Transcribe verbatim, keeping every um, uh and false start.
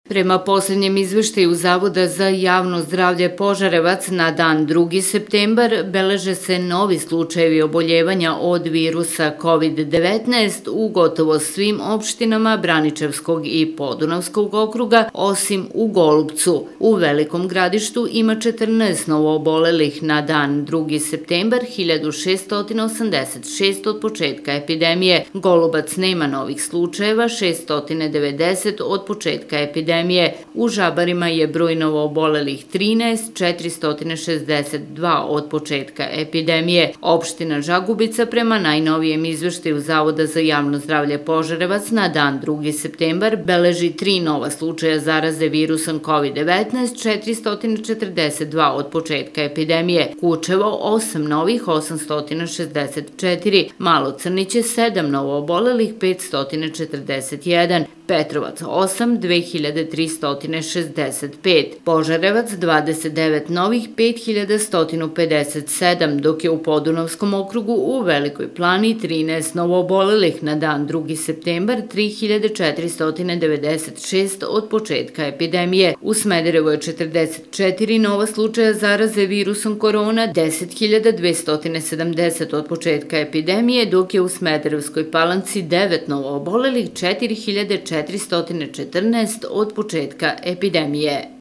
Prema posljednjem izveštaju Zavoda za javno zdravlje Požarevac na dan drugi septembar beleže se novi slučajevi oboljevanja od virusa kovid devetnaest u gotovo svim opštinama Braničevskog i Podunavskog okruga, osim u Golubcu. U Velikom Gradištu ima četrnaest novoobolelih na dan drugi septembar hiljadu šeststo osamdeset šest od početka epidemije. Golubac nema novih slučajeva, šeststo devedeset od početka epidemije. U Žabarima je broj novoobolelih trinaest, četiristo šezdeset dva od početka epidemije. Opština Žagubica prema najnovijem izveštaju Zavoda za javno zdravlje Požarevac na dan drugi septembar beleži tri nova slučaja zaraze virusom kovid devetnaest, četiristo četrdeset dva od početka epidemije. Kučevo osam novih, osamsto šezdeset četiri, Malo Crniće sedam novoobolelih, petsto četrdeset jedan, Petrovac osam, dve hiljade tristo šezdeset pet, Požarevac dvadeset devet novih, pet hiljada sto pedeset sedam, dok je u Podunavskom okrugu u Velikoj Plani trinaest novoobolelih na dan drugi septembar, tri hiljade četiristo devedeset šest od početka epidemije. U Smederevu je četrdeset četiri nova slučaja zaraze virusom korona, deset hiljada dvesta sedamdeset od početka epidemije, dok je u Smederevskoj Palanci devet novoobolelih, četiri hiljade četiristo četrnaest od početka epidemije.